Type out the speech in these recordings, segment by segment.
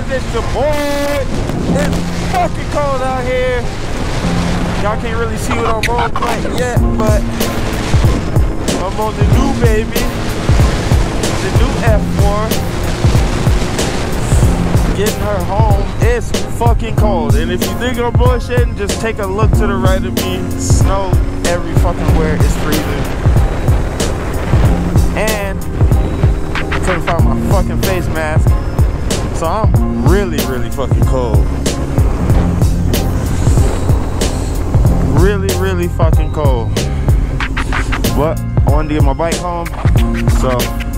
is? It's your boy. It's fucking cold out here. Y'all can't really see what I'm on quite yet, but I'm on the new baby, the new F4. Getting her home. It's fucking cold, and if you think I'm bullshitting, just take a look to the right of me. Snow every fucking where. It's freezing, and I couldn't find my fucking face mask, so I'm really fucking cold. Really fucking cold. But I wanted to get my bike home, so.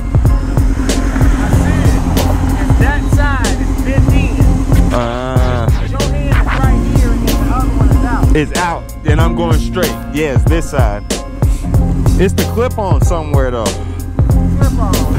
That side is 15. Your hand is right here and the other one is out. It's out, and I'm going straight. Yes, this side. It's the clip-on somewhere though. Clip-on.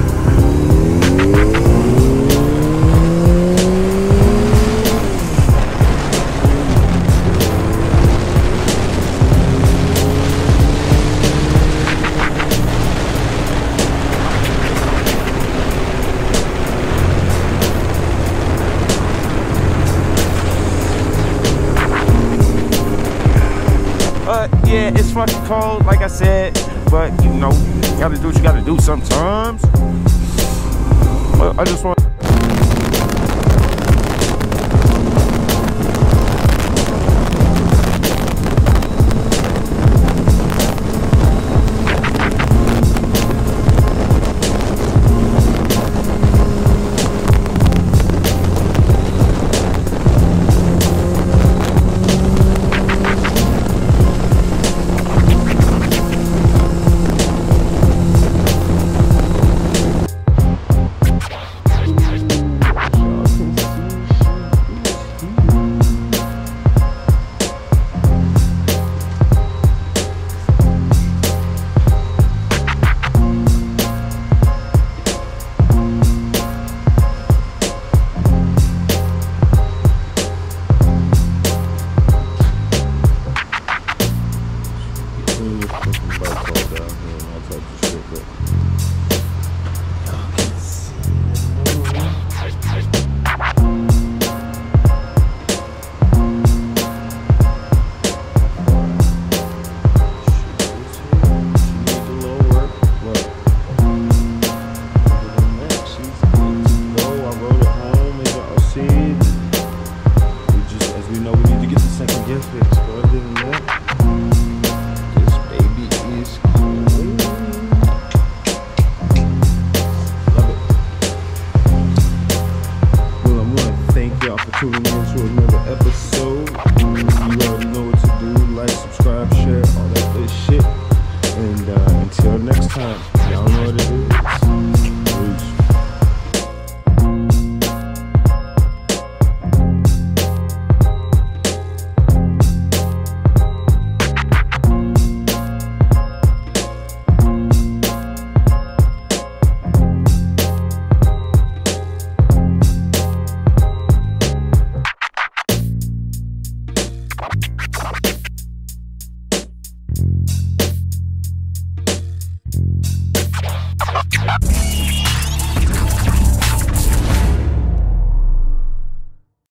Yeah, it's fucking cold, like I said, but you know, you gotta do what you gotta do sometimes. But I just want.